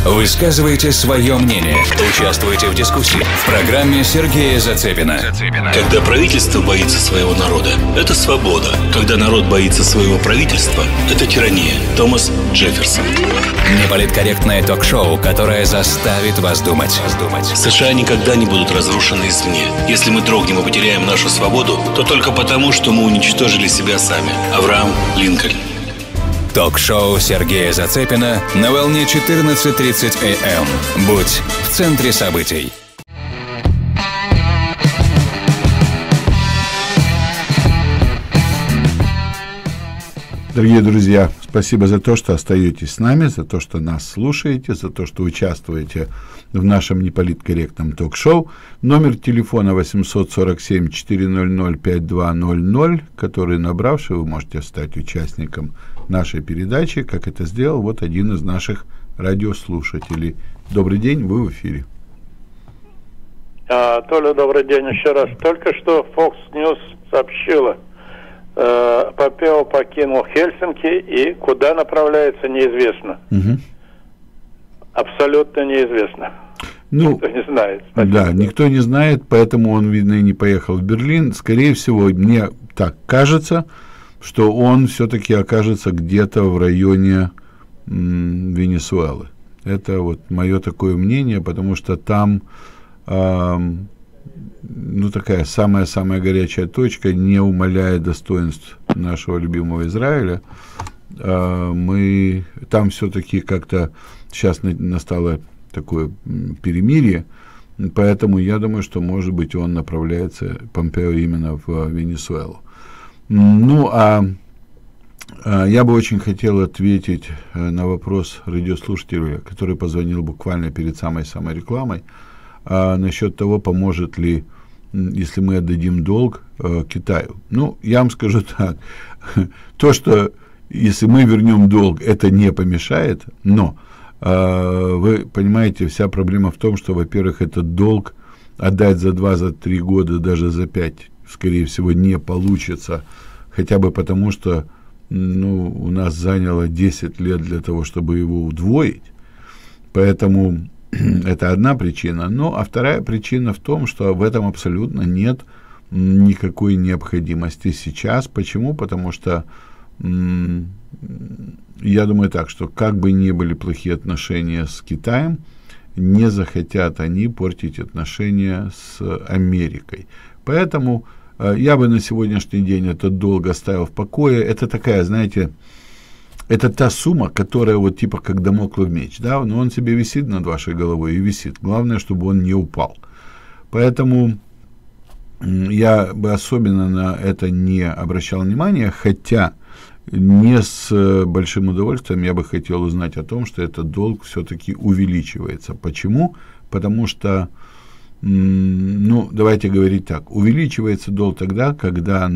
Высказывайте свое мнение. Участвуйте в дискуссии в программе Сергея Зацепина. Когда правительство боится своего народа, это свобода. Когда народ боится своего правительства, это тирания. Томас Джефферсон. Неполиткорректное ток-шоу, которое заставит вас думать. США никогда не будут разрушены извне. Если мы дрогнем и потеряем нашу свободу, то только потому, что мы уничтожили себя сами. Авраам Линкольн. Ток-шоу Сергея Зацепина на волне 14:30 АМ. Будь в центре событий. Дорогие друзья, спасибо за то, что остаетесь с нами, за то, что нас слушаете, за то, что участвуете в нашем неполиткорректном ток-шоу. Номер телефона 847-400-5200, который, набравший, вы можете стать участником нашей передачи, как это сделал вот один из наших радиослушателей. Добрый день, вы в эфире. Толя, добрый день еще раз. Только что Fox News сообщила, Помпео покинул Хельсинки, и куда направляется, неизвестно. Угу. Абсолютно неизвестно. Никто не знает. Спасибо. Да, никто не знает, поэтому он, видно, и не поехал в Берлин. Скорее всего, мне так кажется, что он все-таки окажется где-то в районе Венесуэлы. Это вот мое такое мнение, потому что там такая самая горячая точка, не умаляя достоинств нашего любимого Израиля. Мы там все-таки как-то сейчас настало такое перемирие, поэтому я думаю, что, может быть, он направляется, Помпео, именно в Венесуэлу. Я бы очень хотел ответить на вопрос радиослушателя, который позвонил буквально перед самой рекламой, насчет того, поможет ли, если мы отдадим долг Китаю. Я вам скажу так, то, что если мы вернем долг, это не помешает, но вы понимаете, вся проблема в том, что, во-первых, этот долг отдать за 2-3 года, даже за 5, скорее всего, не получится, хотя бы потому, что у нас заняло 10 лет для того, чтобы его удвоить. Поэтому это одна причина. А вторая причина в том, что в этом абсолютно нет никакой необходимости сейчас. Почему? Потому что я думаю так, что как бы ни были плохие отношения с Китаем, не захотят они портить отношения с Америкой. Поэтому я бы на сегодняшний день этот долг оставил в покое. Это такая, знаете, это та сумма, которая вот типа как дамоклов меч, да, но он себе висит над вашей головой и висит. Главное, чтобы он не упал. Поэтому я бы особенно на это не обращал внимания, хотя не с большим удовольствием я бы хотел узнать о том, что этот долг все-таки увеличивается. Почему? Потому что, давайте говорить так, увеличивается долг тогда, когда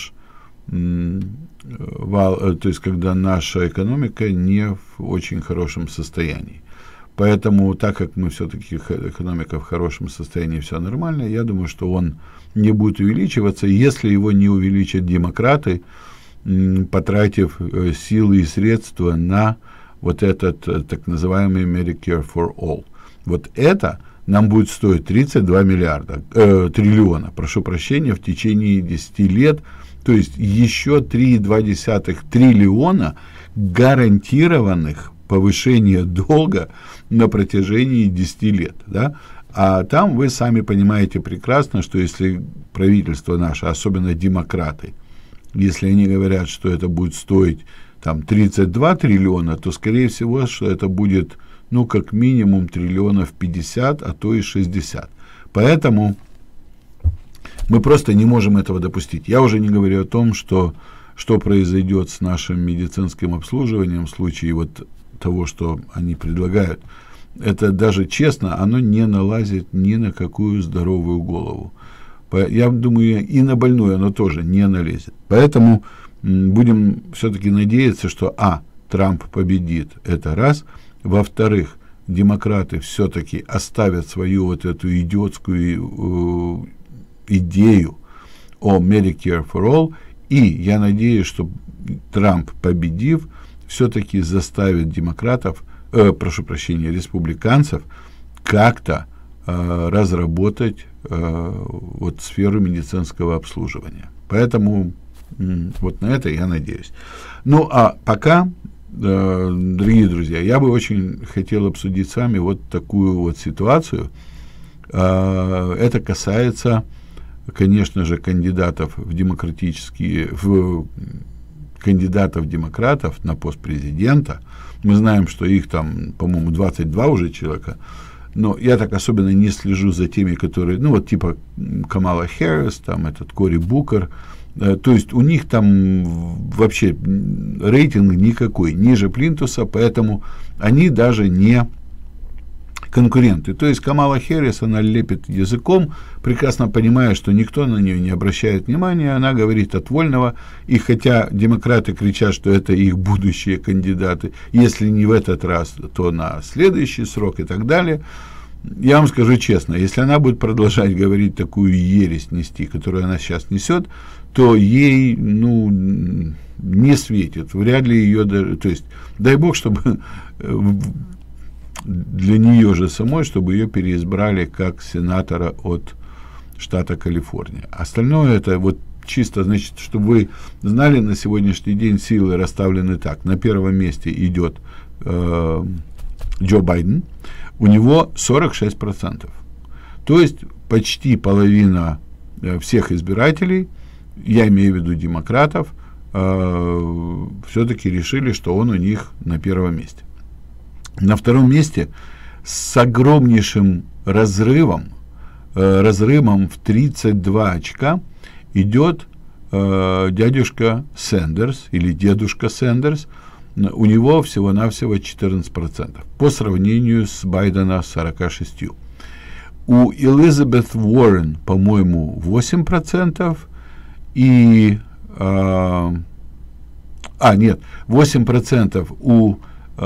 когда наша экономика не в очень хорошем состоянии. Поэтому, так как мы все-таки экономика в хорошем состоянии, все нормально, я думаю, что он не будет увеличиваться, если его не увеличат демократы, потратив силы и средства на вот этот так называемый Medicare for All. Вот это нам будет стоить 32 триллиона, прошу прощения, в течение 10 лет, то есть еще 3,2 триллиона гарантированных повышения долга на протяжении 10 лет. Да? А там вы сами понимаете прекрасно, что если правительство наше, особенно демократы, если они говорят, что это будет стоить там 32 триллиона, то, скорее всего, что это будет, как минимум, 50 триллионов, а то и 60. Поэтому мы просто не можем этого допустить. Я уже не говорю о том, что произойдет с нашим медицинским обслуживанием в случае вот того, что они предлагают. Это даже честно, оно не налазит ни на какую здоровую голову. Я думаю, и на больную оно тоже не налезет. Поэтому будем все-таки надеяться, что Трамп победит, это раз. Во-вторых, демократы все-таки оставят свою вот эту идиотскую идею о Medicare for All, и я надеюсь, что Трамп, победив, все-таки заставит демократов республиканцев как-то разработать вот сферу медицинского обслуживания. Поэтому вот на это я надеюсь. Ну, а пока, дорогие друзья, я бы очень хотел обсудить с вами вот такую вот ситуацию. Это касается, конечно же, кандидатов демократов на пост президента. Мы знаем, что их там, по-моему, 22 уже человека. Но я так особенно не слежу за теми, которые, ну, вот типа Камала Хэррис, там этот Кори Букер. То есть у них там вообще рейтинг никакой, ниже плинтуса, поэтому они даже не конкуренты. То есть Камала Хэррис, она лепит языком, прекрасно понимая, что никто на нее не обращает внимания, она говорит от вольного, и хотя демократы кричат, что это их будущие кандидаты, если не в этот раз, то на следующий срок и так далее, я вам скажу честно, если она будет продолжать говорить такую ересь нести, которую она сейчас несет, то ей, ну, не светит, вряд ли ее даже, то есть, дай бог, чтобы для нее же самой, чтобы ее переизбрали как сенатора от штата Калифорния. Остальное это вот чисто, значит, чтобы вы знали, на сегодняшний день силы расставлены так. На первом месте идет Джо Байден, у него 46%. То есть почти половина всех избирателей, я имею в виду демократов, все-таки решили, что он у них на первом месте. На втором месте с огромнейшим разрывом в 32 очка идет дядюшка Сэндерс или дедушка Сэндерс. У него всего-навсего 14%, по сравнению с Байдена 46%. У Элизабет Уоррен, по-моему, 8%, и 8% у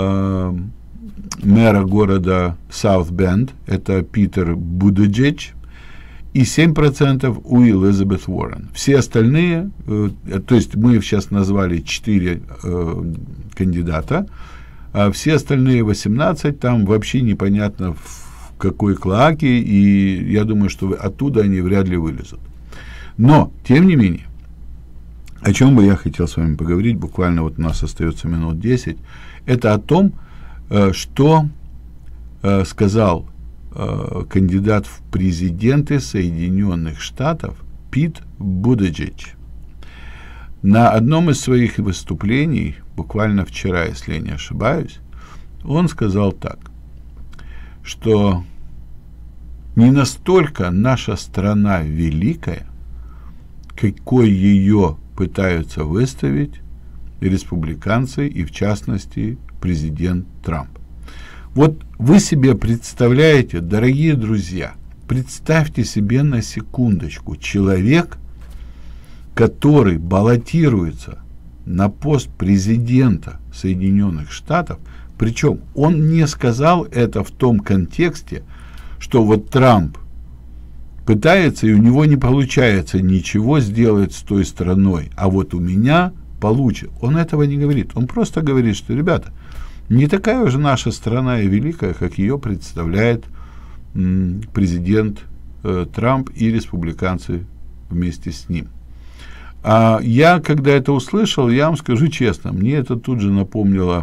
мэра города Саут-Бенд, это Питер Бутиджедж, и 7% у Элизабет Уоррен. Все остальные, то есть мы сейчас назвали 4 кандидата, а все остальные 18, там вообще непонятно в какой клоаке, и я думаю, что оттуда они вряд ли вылезут. Но, тем не менее, о чем бы я хотел с вами поговорить, буквально вот у нас остается минут 10, это о том, что сказал кандидат в президенты Соединенных Штатов Пит Бутиджедж. На одном из своих выступлений, буквально вчера, если я не ошибаюсь, он сказал так, что не настолько наша страна великая, какой ее пытаются выставить республиканцы и, в частности, президент Трамп. Вот вы себе представляете, дорогие друзья, представьте себе на секундочку, человек, который баллотируется на пост президента Соединенных Штатов, причем он не сказал это в том контексте, что вот Трамп пытается, и у него не получается ничего сделать с той страной, а вот у меня получится. Он этого не говорит. Он просто говорит, что, ребята, не такая уже наша страна и великая, как ее представляет президент Трамп и республиканцы вместе с ним. А я, когда это услышал, я вам скажу честно, мне это тут же напомнило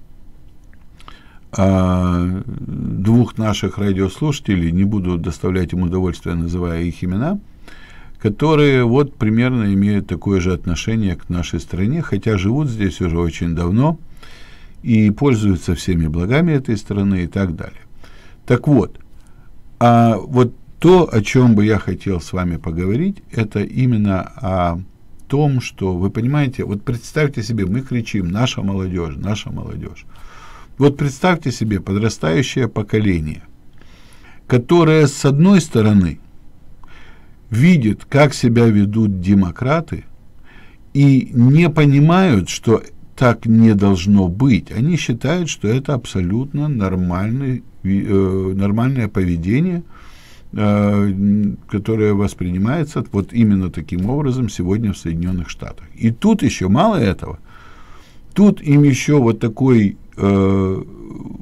двух наших радиослушателей, не буду доставлять им удовольствие, называя их имена, которые вот примерно имеют такое же отношение к нашей стране, хотя живут здесь уже очень давно и пользуются всеми благами этой страны и так далее. Так вот, вот то, о чем бы я хотел с вами поговорить, это именно о том, что, вы понимаете, вот представьте себе, мы кричим «наша молодежь, наша молодежь». Вот представьте себе подрастающее поколение, которое, с одной стороны, видит, как себя ведут демократы, и не понимают, что так не должно быть. Они считают, что это абсолютно нормальное поведение, которое воспринимается вот именно таким образом сегодня в Соединенных Штатах. И тут еще мало этого. Тут им еще вот такой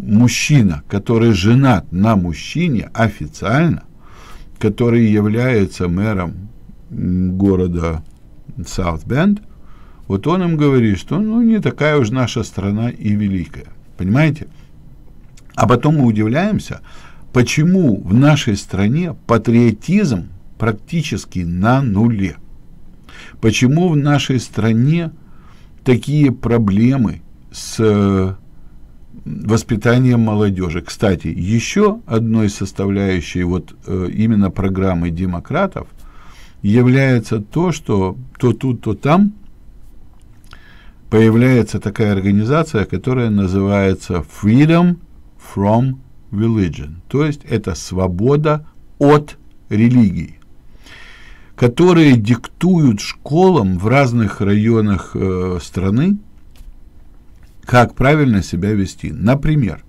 мужчина, который женат на мужчине официально, который является мэром города Саут-Бенд, вот он им говорит, что не такая уж наша страна и великая. Понимаете? А потом мы удивляемся, почему в нашей стране патриотизм практически на нуле. Почему в нашей стране такие проблемы с воспитанием молодежи. Кстати, еще одной составляющей вот именно программы демократов является то, что то тут, то там появляется такая организация, которая называется Freedom from Religion, то есть это свобода от религии, которые диктуют школам в разных районах страны, как правильно себя вести. Например,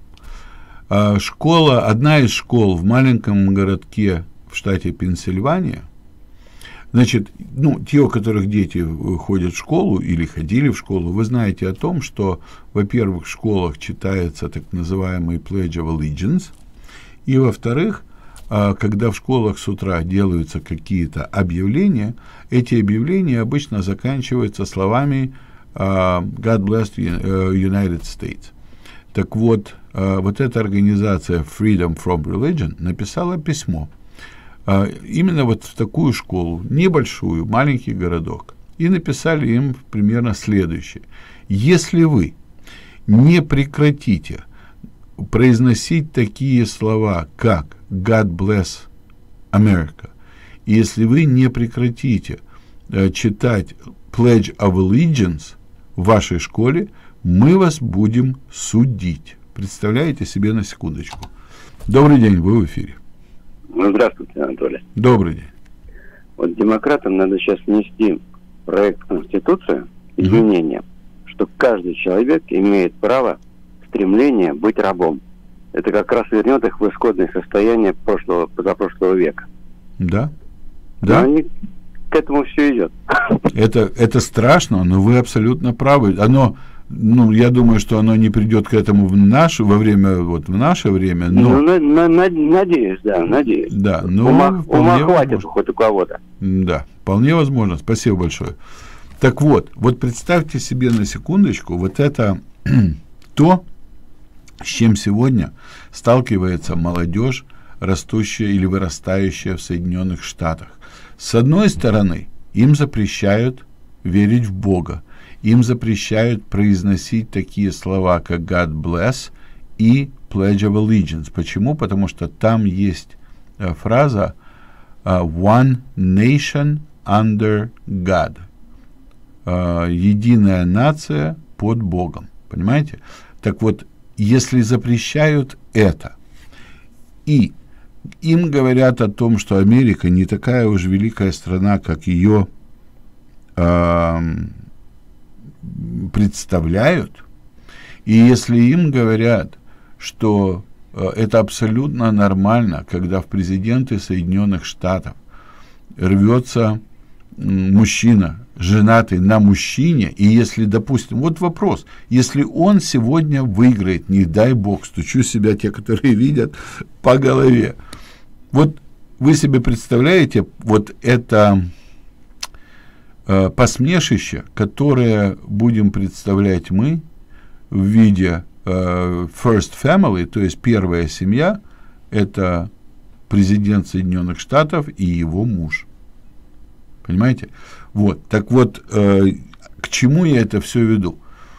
одна из школ в маленьком городке в штате Пенсильвания, значит, те, у которых дети ходят в школу или ходили в школу, вы знаете о том, что, во-первых, в школах читается так называемый Pledge of Allegiance, и, во-вторых, когда в школах с утра делаются какие-то объявления, эти объявления обычно заканчиваются словами God bless the United States. Так вот, вот эта организация Freedom from Religion написала письмо именно вот в такую школу, небольшую, маленький городок, и написали им примерно следующее. Если вы не прекратите произносить такие слова, как God bless America, и если вы не прекратите читать Pledge of Allegiance в вашей школе, мы вас будем судить. Представляете себе на секундочку. Добрый день, вы в эфире. Здравствуйте, Анатолий. Добрый день. Вот демократам надо сейчас внести проект Конституции, изменения, что каждый человек имеет право, стремление быть рабом. Это как раз вернет их в исходное состояние позапрошлого века. Да. Да. Но к этому все идет. Это страшно, но вы абсолютно правы. Я думаю, что оно не придет к этому в наше время. Но... надеюсь, да, надеюсь. Да, ума хватит хоть у кого-то. Да, вполне возможно. Спасибо большое. Так вот представьте себе на секундочку, вот это то, с чем сегодня сталкивается молодежь, растущая или вырастающая в Соединенных Штатах. С одной стороны, им запрещают верить в Бога, им запрещают произносить такие слова, как God bless и Pledge of Allegiance. Почему? Потому что там есть фраза One nation under God. Единая нация под Богом. Понимаете? Так вот, если запрещают это, и им говорят о том, что Америка не такая уж великая страна, как ее представляют, и если им говорят, что это абсолютно нормально, когда в президенты Соединенных Штатов рвется мужчина, женатый на мужчине, и если, допустим, вот вопрос, если он сегодня выиграет, не дай бог, стучу себя, те, которые видят, по голове, вот вы себе представляете, вот это посмешище, которое будем представлять мы в виде first family, то есть первая семья, это президент Соединенных Штатов и его муж. Понимаете? Вот. Так вот, к чему я это все веду?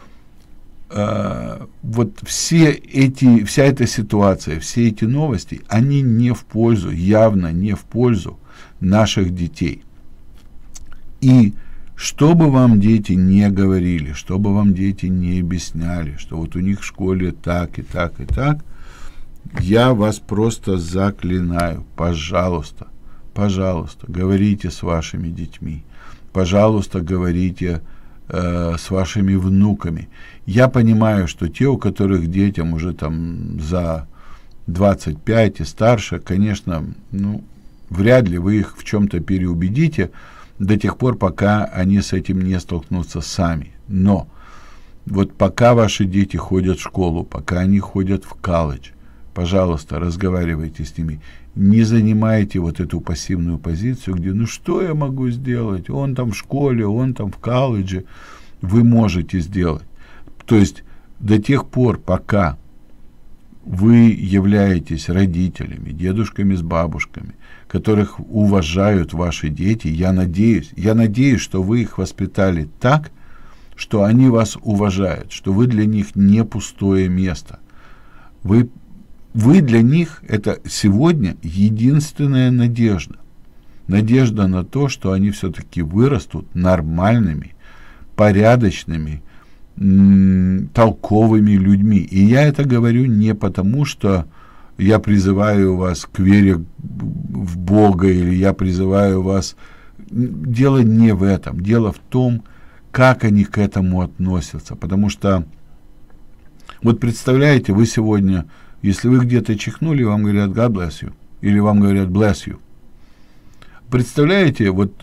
Вот вся эта ситуация, все эти новости, они не в пользу, явно не в пользу наших детей. И что бы вам дети не говорили, что бы вам дети не объясняли, что вот у них в школе так и так и так, я вас просто заклинаю, пожалуйста, говорите с вашими детьми, пожалуйста, говорите с вашими внуками. Я понимаю, что те, у которых детям уже там за 25 и старше, конечно, вряд ли вы их в чем-то переубедите до тех пор, пока они с этим не столкнутся сами. Но Вот пока ваши дети ходят в школу, пока они ходят в колледж, пожалуйста, разговаривайте с ними. Не занимайте вот эту пассивную позицию, где, ну что я могу сделать? Он там в школе, он там в колледже. Вы можете сделать. То есть до тех пор, пока вы являетесь родителями, дедушками с бабушками, которых уважают ваши дети, я надеюсь, что вы их воспитали так, что они вас уважают, что вы для них не пустое место. Вы для них это сегодня единственная надежда. Надежда на то, что они все-таки вырастут нормальными, порядочными, толковыми людьми. И я это говорю не потому, что я призываю вас к вере в Бога, или я призываю вас... Дело не в этом. Дело в том, как они к этому относятся. Потому что, вот представляете, вы сегодня, если вы где-то чихнули, вам говорят God bless you, или вам говорят bless you. Представляете, вот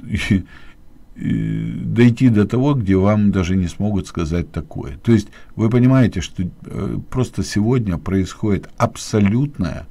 дойти до того, где вам даже не смогут сказать такое. То есть вы понимаете, что просто сегодня происходит абсолютная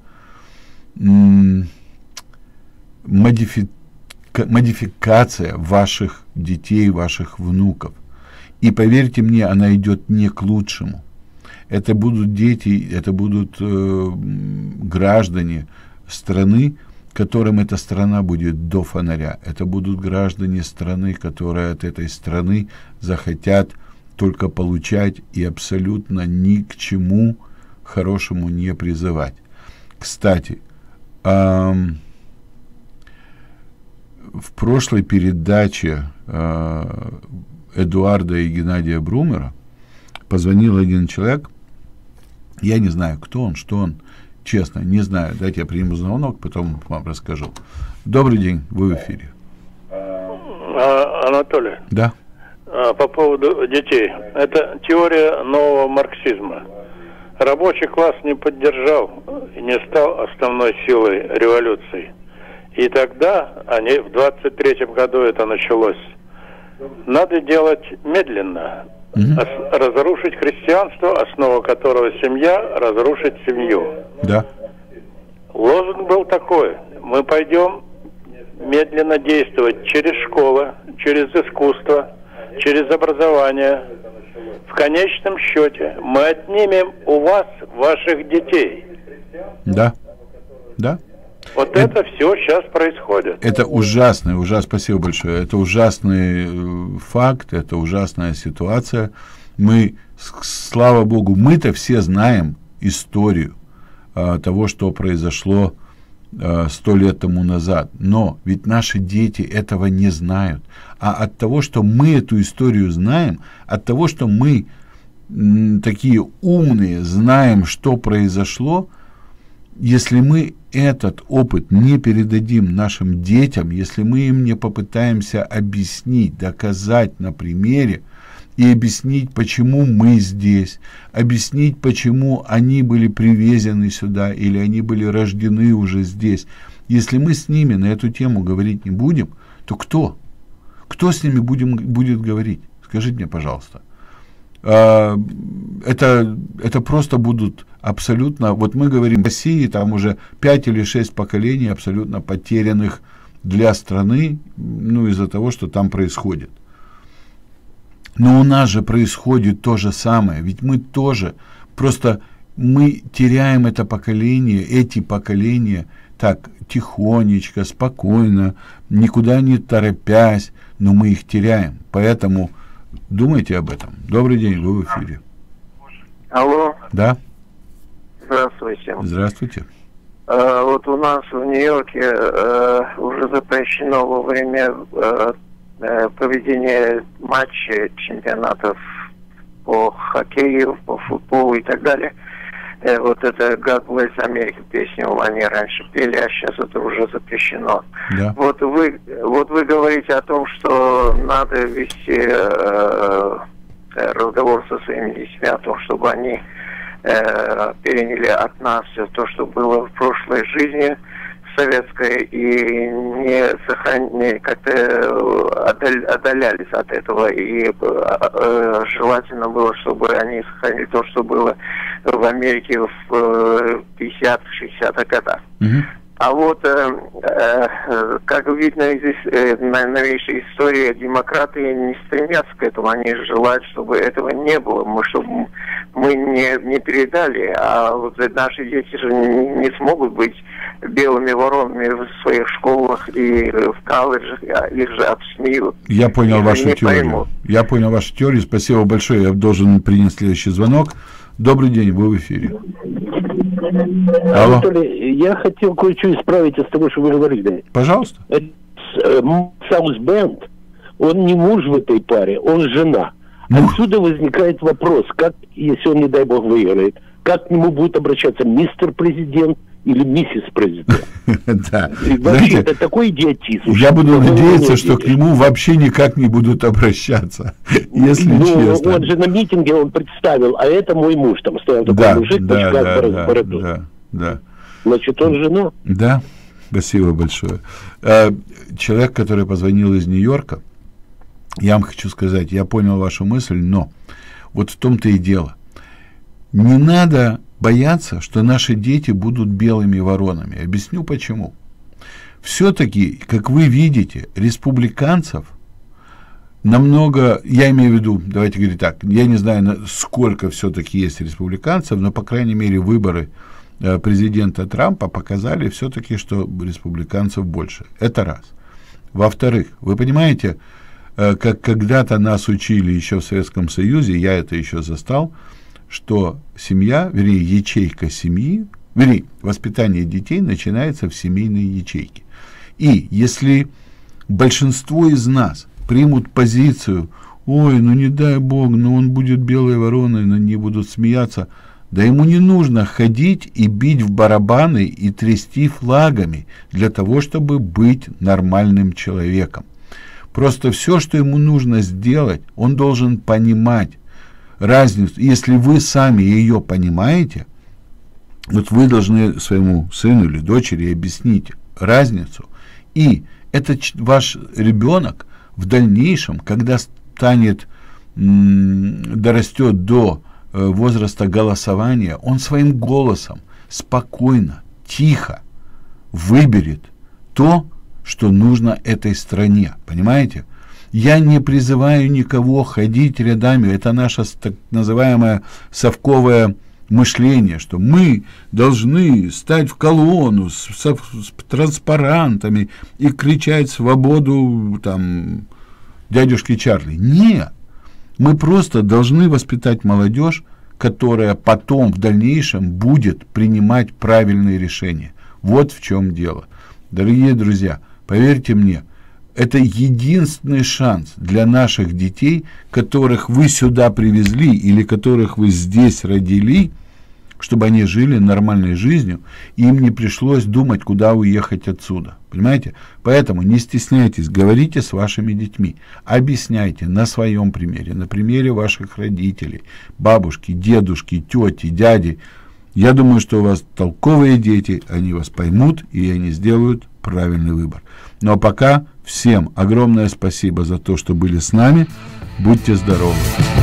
модификация ваших детей, ваших внуков. И поверьте мне, она идет не к лучшему. Это будут дети, это будут граждане страны, которым эта страна будет до фонаря. Это будут граждане страны, которые от этой страны захотят только получать и абсолютно ни к чему хорошему не призывать. Кстати, в прошлой передаче Эдуарда и Геннадия Брумера позвонил один человек. Я не знаю, кто он, что он. Честно, не знаю. Дайте я приму звонок, потом вам расскажу. Добрый день, вы в эфире. Анатолий. Да. По поводу детей. Это теория нового марксизма. Рабочий класс не поддержал и не стал основной силой революции. И тогда, в 23-м году это началось, надо делать медленно. Разрушить христианство, основа которого семья, разрушить семью. Да. Лозунг был такой: мы пойдем медленно действовать через школу, через искусство, через образование. В конечном счете мы отнимем у вас ваших детей. Да. Да. Вот это все сейчас происходит. Это ужасный, спасибо большое. Это ужасный факт, это ужасная ситуация. Мы, слава Богу, мы-то все знаем историю того, что произошло 100 лет тому назад. Но ведь наши дети этого не знают. А от того, что мы эту историю знаем, от того, что мы такие умные, знаем, что произошло, если мы этот опыт не передадим нашим детям, если мы им не попытаемся объяснить, доказать на примере, и объяснить, почему мы здесь, объяснить, почему они были привезены сюда, или они были рождены уже здесь. Если мы с ними на эту тему говорить не будем, то кто? Кто с ними будет говорить? Скажите мне, пожалуйста. Это просто будут абсолютно, вот мы говорим, в России там уже 5 или 6 поколений абсолютно потерянных для страны, из-за того, что там происходит. Но у нас же происходит то же самое, ведь мы тоже, просто мы теряем это поколение, эти поколения, так, тихонечко, спокойно, никуда не торопясь, но мы их теряем, поэтому думайте об этом. Добрый день, вы в эфире. Алло. Да. Здравствуйте. Здравствуйте. Вот у нас в Нью-Йорке уже запрещено во время проведения матчей, чемпионатов по хоккею, по футболу и так далее. Вот это God Bless America песню они раньше пели, а сейчас это уже запрещено. Да. Вот вы говорите о том, что надо вести разговор со своими детьми о том, чтобы они переняли от нас все то, что было в прошлой жизни, советской и не как-то отдалялись от этого. И желательно было, чтобы они сохранили то, что было в Америке в 50-60-х годах. А вот, как видно из новейшей истории, демократы не стремятся к этому, они желают, чтобы этого не было, чтобы мы не передали, а вот наши дети же не смогут быть белыми воронами в своих школах и в колледжах, их же обсмеют. Я понял вашу теорию. Я понял вашу теорию, спасибо большое, я должен принять следующий звонок. Добрый день, вы в эфире. Алло. Анатолий, я хотел кое-что исправить из того, что вы говорили. Пожалуйста. Саус Бенд, он не муж в этой паре, он жена. Отсюда возникает вопрос, как, если он, не дай бог, выиграет, как к нему будет обращаться мистер президент или миссис президент? Да. Вообще, это такой идиотизм. Я буду надеяться, что к нему вообще никак не будут обращаться, если честно. Он же на митинге он представил, а это мой муж, там стоял такой мужик, да. Значит, он жена? Да, спасибо большое. Человек, который позвонил из Нью-Йорка, я вам хочу сказать, я понял вашу мысль, но вот в том-то и дело. Не надо бояться, что наши дети будут белыми воронами. Объясню почему. Все-таки, как вы видите, республиканцев намного, я имею в виду, давайте говорить так, я не знаю, сколько все-таки есть республиканцев, но, по крайней мере, выборы президента Трампа показали все-таки, что республиканцев больше. Это раз. Во-вторых, вы понимаете, как когда-то нас учили еще в Советском Союзе, я это еще застал, что семья, вернее, ячейка семьи, вернее, воспитание детей начинается в семейной ячейке. И если большинство из нас примут позицию, ой, ну не дай бог, ну он будет белой вороной, на ней будут смеяться, да ему не нужно ходить и бить в барабаны и трясти флагами для того, чтобы быть нормальным человеком. Просто все, что ему нужно сделать, он должен понимать разницу. Если вы сами ее понимаете, вот вы должны своему сыну или дочери объяснить разницу. И этот ваш ребенок в дальнейшем, когда дорастет до возраста голосования, он своим голосом спокойно, тихо выберет то, что нужно этой стране. Понимаете? Я не призываю никого ходить рядами. Это наше так называемое совковое мышление, что мы должны стать в колонну с транспарантами и кричать свободу там дядюшки Чарли. Нет. Мы просто должны воспитать молодежь, которая потом в дальнейшем будет принимать правильные решения. Вот в чем дело. Дорогие друзья, поверьте мне, это единственный шанс для наших детей, которых вы сюда привезли или которых вы здесь родили, чтобы они жили нормальной жизнью, и им не пришлось думать, куда уехать отсюда. Понимаете? Поэтому не стесняйтесь, говорите с вашими детьми, объясняйте на своем примере, на примере ваших родителей, бабушки, дедушки, тети, дяди. Я думаю, что у вас толковые дети, они вас поймут, и они сделают правильный выбор. Но пока всем огромное спасибо за то, что были с нами. Будьте здоровы.